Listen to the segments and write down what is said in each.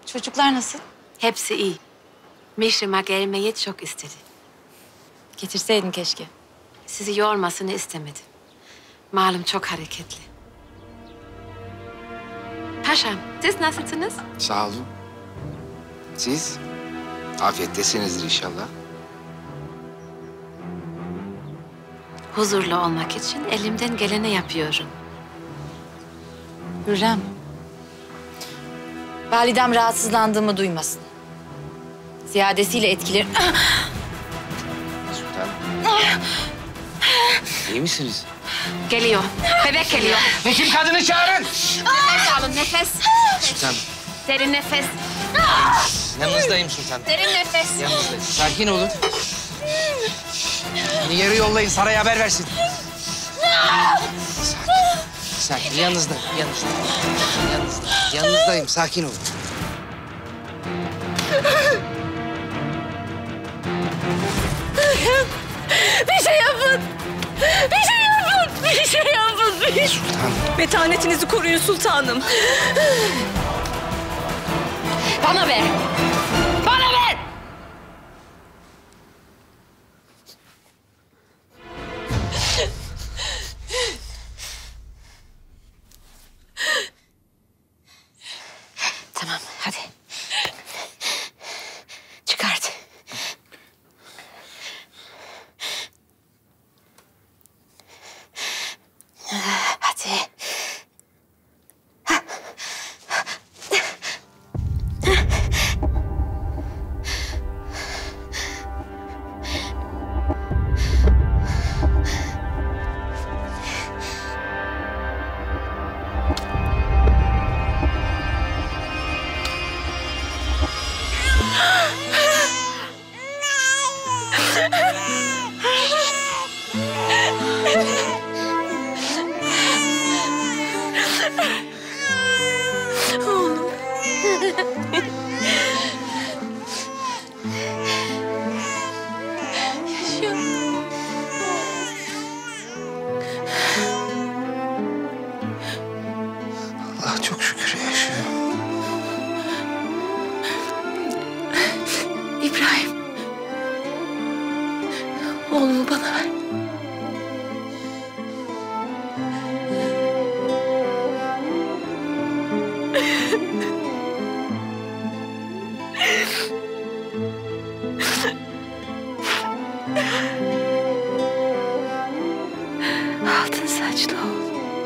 Çocuklar nasıl? Hepsi iyi. Mişima gelmeyi çok istedi. Getirseydin keşke. Sizi yormasını istemedim. Malum çok hareketli. Paşam, siz nasılsınız? Sağ olun. Siz? Afiyettesinizdir inşallah. Huzurlu olmak için elimden geleni yapıyorum. Hürrem. Validem rahatsızlandığımı duymasın. Ziyadesiyle etkiler... Sultanım. İyi misiniz? Geliyor. Bebek geliyor. Hekim kadını çağırın. Nefes alın, nefes. Sultanım. Derin nefes. Yanınızdayım sultanım. Derin nefes. Yanınızdayım. Sakin olun. Beni geri yollayın, saraya haber versin. Sakin. Sakin. Yanınızdayım. Yanınızdayım. Sakin olun. Bir şey yapın! Bir şey yapın! Bir şey yapın! Sultanım. Metanetinizi koruyun sultanım. Bana ver! Bana ver! Tamam, hadi. Çıkart. Hadi. Allah çok şükür yaşıyor. İbrahim. Oğlumu bana ver. Altın saçlı oğlum.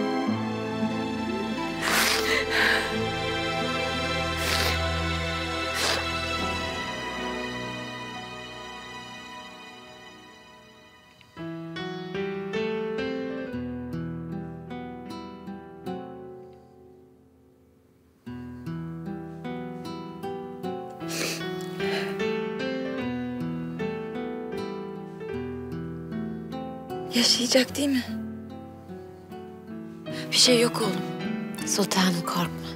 Yaşayacak değil mi? Bir şey yok oğlum. Sultanım korkma.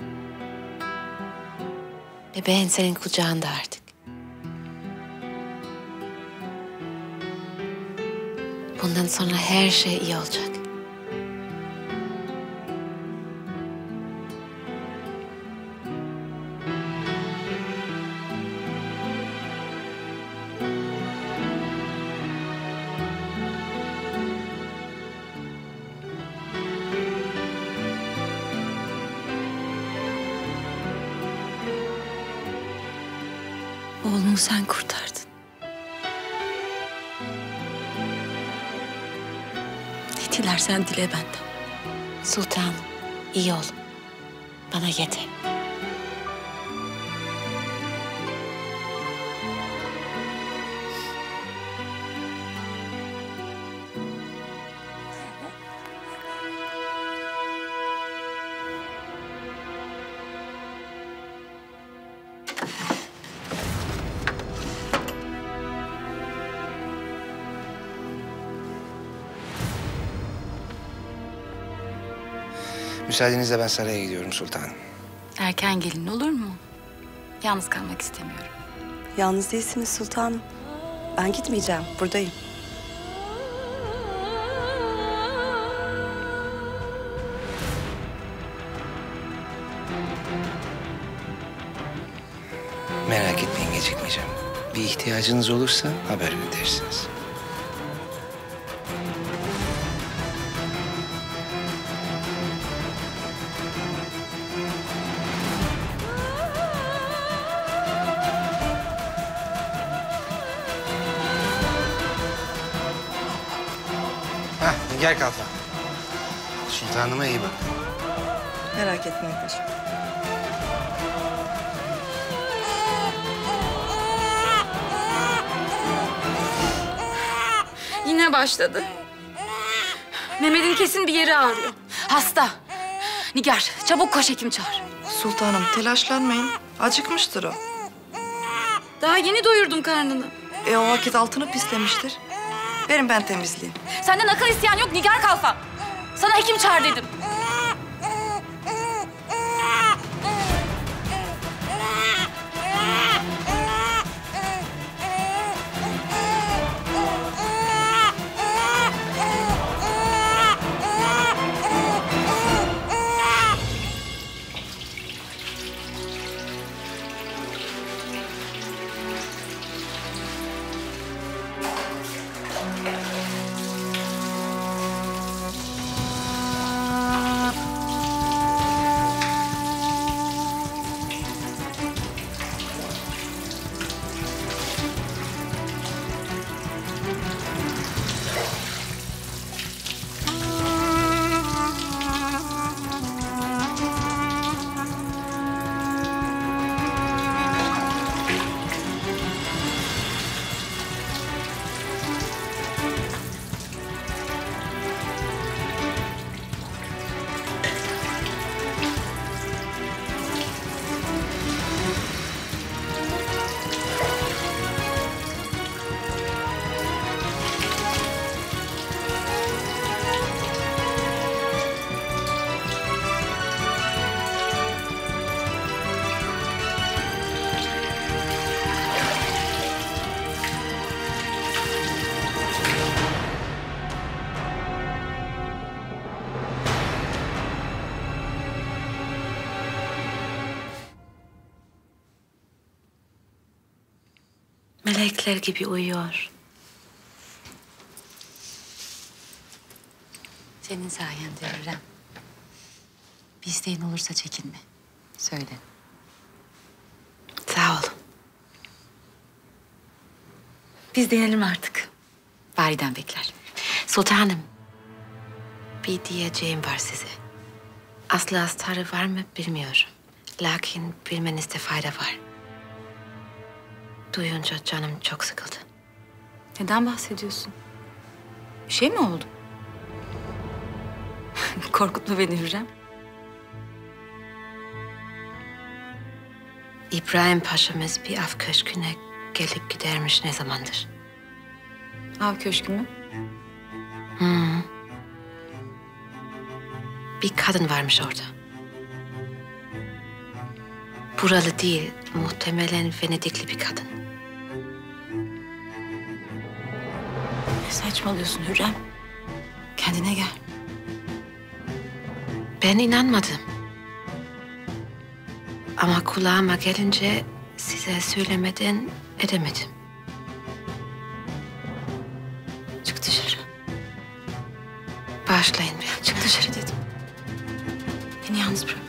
Bebeğin senin kucağında artık. Bundan sonra her şey iyi olacak. Oğlumu sen kurtardın. Ne dilersen dile benden. Sultanım, iyi ol. Bana yeter. Müsaadenizle ben saraya gidiyorum sultanım. Erken gelin olur mu? Yalnız kalmak istemiyorum. Yalnız değilsiniz sultanım. Ben gitmeyeceğim, buradayım. Merak etmeyin, gecikmeyeceğim. Bir ihtiyacınız olursa haber edersiniz. Gel Kalfa. Sultanıma iyi bak. Merak etmeyin paşam. Yine başladı. Mehmet'in kesin bir yeri ağrıyor. Hasta. Nigar, çabuk koş hekim çağır. Sultanım telaşlanmayın. Acıkmıştır o. Daha yeni doyurdum karnını. O vakit altını pislemiştir. Verin ben temizleyeyim. Senden akıl isteyen yok Nigar Kalfa. Sana hekim çağır dedim. Melekler gibi uyuyor. Senin sayende Hürrem. Bir isteğin olursa çekinme. Söyle. Sağ ol. Biz denelim artık. Validen bekler. Sultanım. Bir diyeceğim var size. Aslı astarı var mı bilmiyorum. Lakin bilmenizde fayda var. Duyunca canım çok sıkıldı. Neden bahsediyorsun? Bir şey mi oldu? Korkutma beni Hürrem. İbrahim Paşa'mız bir av köşküne gelip gidermiş ne zamandır. Av köşkü mü? Bir kadın varmış orada. Buralı değil, muhtemelen Venedikli bir kadın. Ne saçmalıyorsun Hürrem? Kendine gel. Ben inanmadım. Ama kulağıma gelince size söylemeden edemedim. Çık dışarı. Bağışlayın beni. Çık dışarı dedim. Beni yalnız bırak.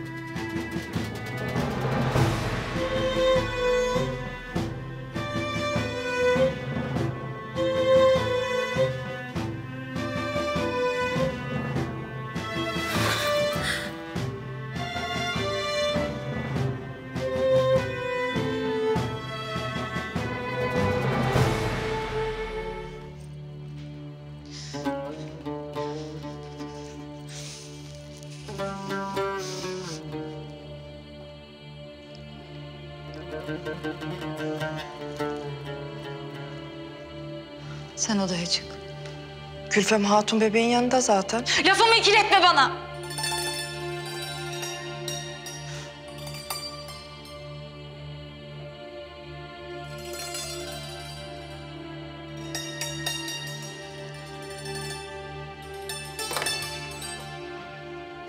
Sen odaya çık. Gülfem Hatun bebeğin yanında zaten. Lafımı ikiletme bana.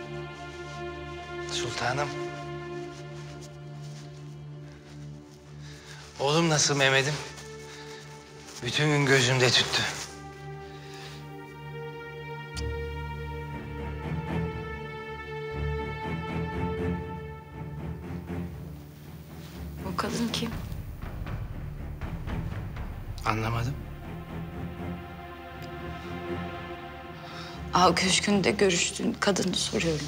Sultanım. Oğlum nasıl Mehmet'im? Bütün gün gözümde tüttü. O kadın kim? Anlamadım. Av köşkünde görüştüğün kadını soruyorum.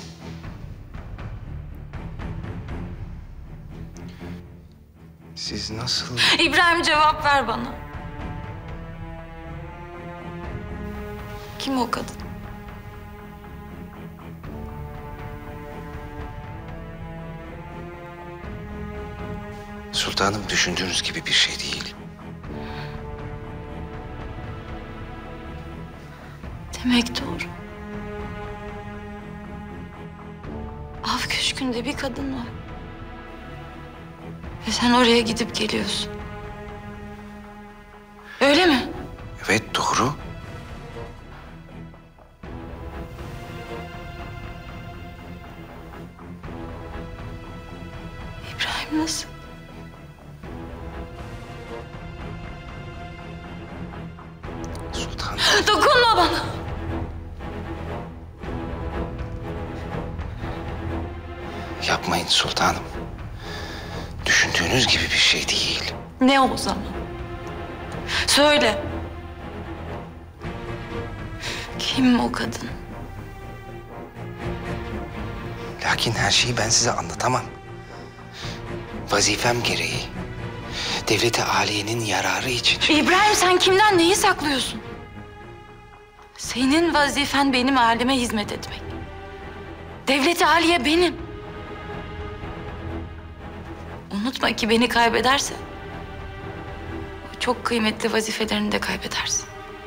Siz nasıl... İbrahim cevap ver bana. Kim o kadın? Sultanım düşündüğünüz gibi bir şey değil. Demek doğru. Av köşkünde bir kadın var. Ve sen oraya gidip geliyorsun. Öyle mi? Evet doğru. İbrahim nasıl? Sultanım. Dokunma bana. Yapmayın sultanım. Düşündüğünüz gibi bir şey değil. Ne o zaman? Söyle. Kim o kadın? Lakin her şeyi ben size anlatamam. Vazifem gereği. Devlet-i Aliye'nin yararı için. İbrahim sen kimden neyi saklıyorsun? Senin vazifen benim aleme hizmet etmek. Devlet-i Aliye benim. Unutma ki beni kaybederse o çok kıymetli vazifelerini de kaybedersin.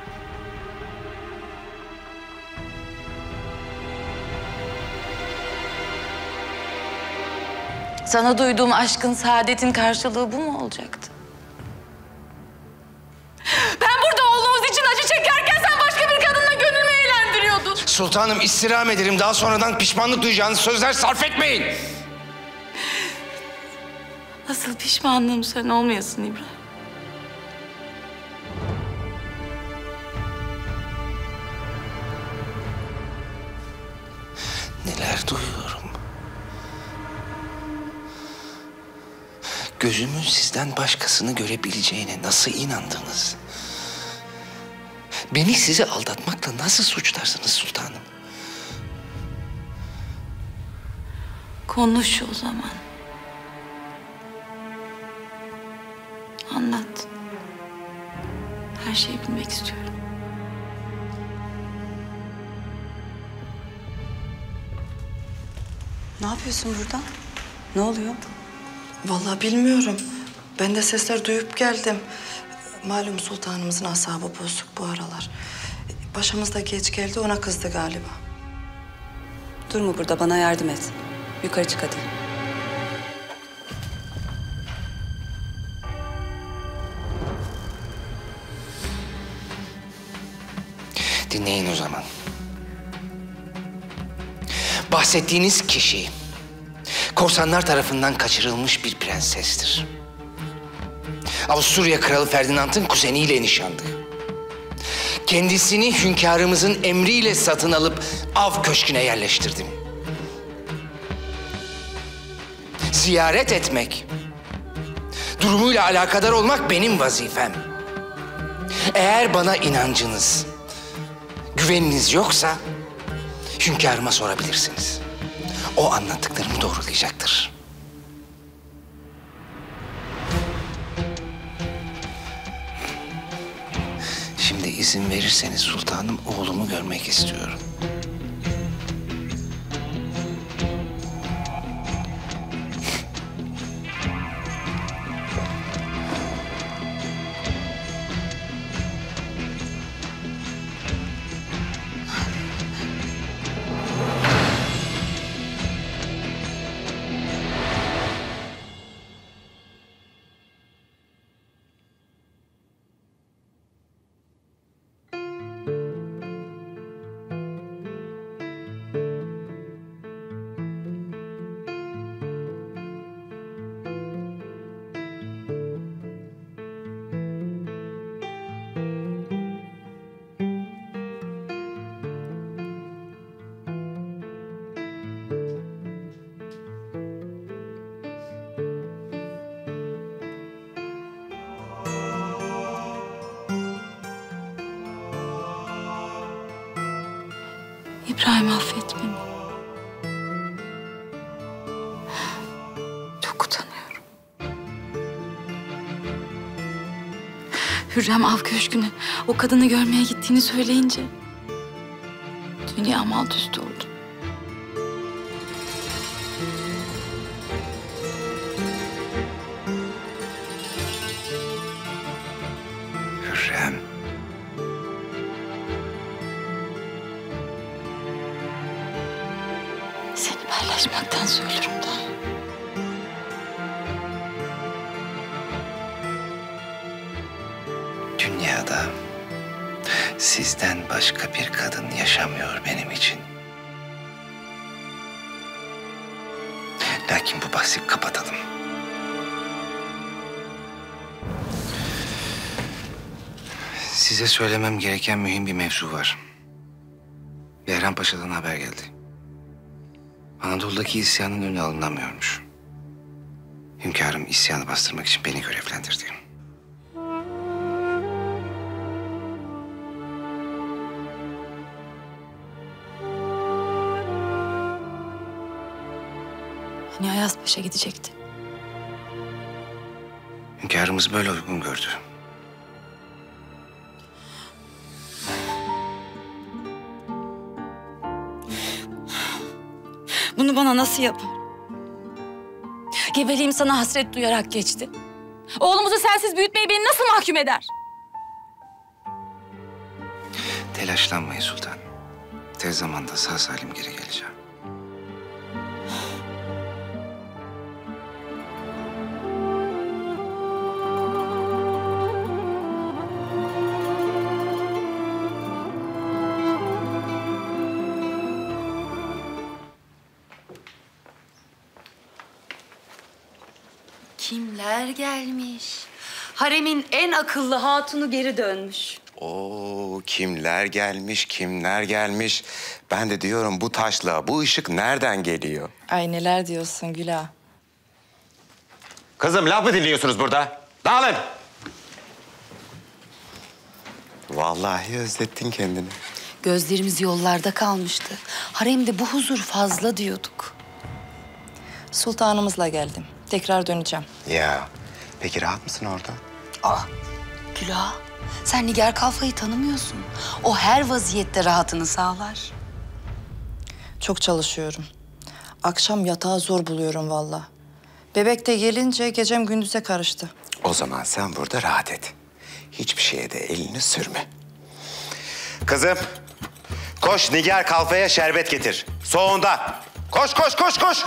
Sana duyduğum aşkın, saadetin karşılığı bu mu olacaktı? Ben burada oğlumuz için acı çekerken sen başka bir kadınla gönlümü eğlendiriyordun. Sultanım istirham ederim. Daha sonradan pişmanlık duyacağınız sözler sarf etmeyin. Asıl pişmanlığım sen olmayasın İbrahim. Neler duyuyorum. Gözümün sizden başkasını görebileceğine nasıl inandınız? Beni sizi aldatmakla nasıl suçlarsınız sultanım? Konuş o zaman. Anlat. Her şeyi bilmek istiyorum. Ne yapıyorsun burada? Ne oluyor? Vallahi bilmiyorum. Ben de sesler duyup geldim. Malum sultanımızın asabı bozuk bu aralar. Başımız da geç geldi, ona kızdı galiba. Durma burada, bana yardım et. Yukarı çık hadi. Dinleyin o zaman. Bahsettiğiniz kişi korsanlar tarafından kaçırılmış bir prensestir. Avusturya Kralı Ferdinand'ın kuzeniyle nişanlı. Kendisini hünkârımızın emriyle satın alıp av köşküne yerleştirdim. Ziyaret etmek, durumuyla alakadar olmak benim vazifem. Eğer bana inancınız, güveniniz yoksa hünkârıma sorabilirsiniz. O anlattıklarımı doğrulayacaktır. Şimdi izin verirseniz sultanım, oğlumu görmek istiyorum. İbrahim affet beni. Çok utanıyorum. Hürrem av köşküne o kadını görmeye gittiğini söyleyince dünyam alt üst oldu. Hürrem. Seni paylaşmaktan söylüyorum da. Dünyada sizden başka bir kadın yaşamıyor benim için. Lakin bu bahsi kapatalım. Size söylemem gereken mühim bir mevzu var. Behram Paşa'dan haber geldi. Anadolu'daki isyanın önü alınamıyormuş. Hünkârım isyanı bastırmak için beni görevlendirdi. Hani Ayaz Paşa gidecekti. Hünkârımız böyle uygun gördü. Bunu bana nasıl yapar? Gebeliğim sana hasret duyarak geçti. Oğlumuzu sensiz büyütmeyi beni nasıl mahkum eder? Telaşlanmayın sultanım. Tez zamanda sağ salim geri geleceğim. Kimler gelmiş? Haremin en akıllı hatunu geri dönmüş. Oo, kimler gelmiş, kimler gelmiş. Ben de diyorum bu taşla, bu ışık nereden geliyor? Ay neler diyorsun Güla. Kızım laf mı dinliyorsunuz burada? Dağılın! Vallahi özlettin kendini. Gözlerimiz yollarda kalmıştı. Haremde bu huzur fazla diyorduk. Sultanımızla geldim. Tekrar döneceğim. Ya, peki rahat mısın orada? Güla, sen Nigar Kalfa'yı tanımıyorsun. O her vaziyette rahatını sağlar. Çok çalışıyorum. Akşam yatağı zor buluyorum vallahi. Bebek de gelince gecem gündüze karıştı. O zaman sen burada rahat et. Hiçbir şeye de elini sürme. Kızım, koş Nigar Kalfa'ya şerbet getir. Soğuğunda. Koş, koş, koş, koş!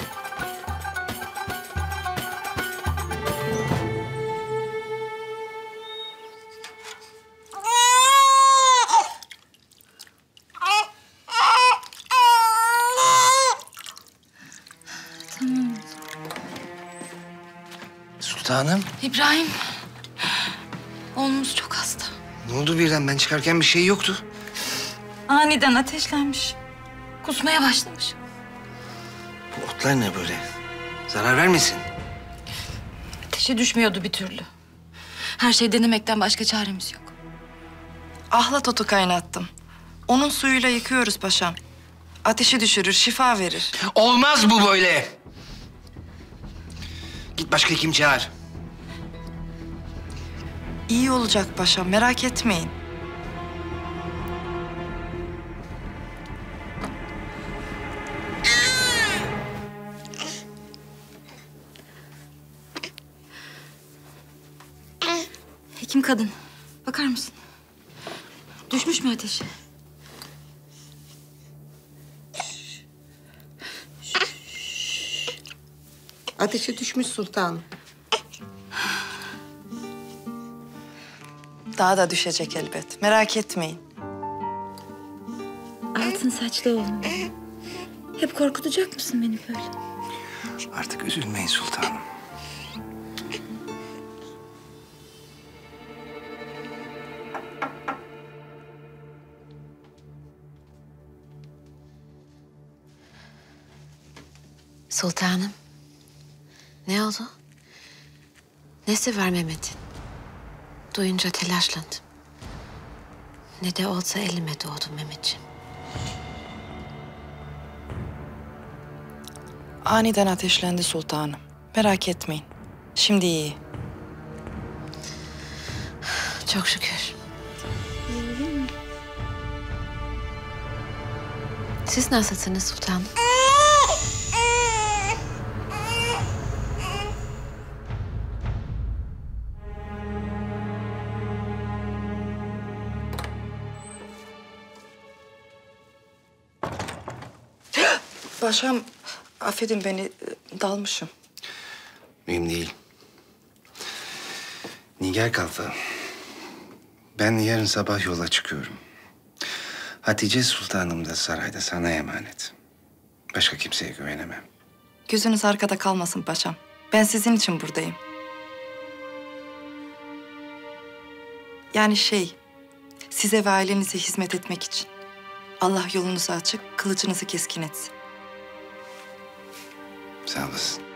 Sultanım, İbrahim, oğlumuz çok hasta. ne oldu birden? Ben çıkarken bir şey yoktu. Aniden ateşlenmiş. Kusmaya başlamış. Bu otlar ne böyle? Zarar vermesin. Ateşe düşmüyordu bir türlü. Her şey denemekten başka çaremiz yok. Ahlat otu kaynattım. Onun suyuyla yıkıyoruz paşam. Ateşi düşürür, şifa verir. Olmaz bu böyle. Git başka hekim çağır. İyi olacak paşam, merak etmeyin. Hekim kadın, bakar mısın? Düşmüş mü ateşi? Ateşi düşmüş sultanım. Daha da düşecek elbet, merak etmeyin. Altın saçlı oğlum benim. Hep korkutacak mısın beni böyle? Artık üzülmeyin sultanım. Sultanım. Ne oldu? Nesi var Mehmet'in? Duyunca telaşlandım. Ne de olsa elime doğdu Mehmetciğim. Aniden ateşlendi sultanım. Merak etmeyin. Şimdi iyi. Çok şükür. Siz nasılsınız sultanım? Paşam, affedin beni, dalmışım. Mühim değil. Nigar Kalfa, ben yarın sabah yola çıkıyorum. Hatice Sultanım da sarayda sana emanet. Başka kimseye güvenemem. Gözünüz arkada kalmasın paşam. Ben sizin için buradayım. Yani size ve ailenize hizmet etmek için. Allah yolunuzu açık, kılıcınızı keskin etsin. Sağ olasın.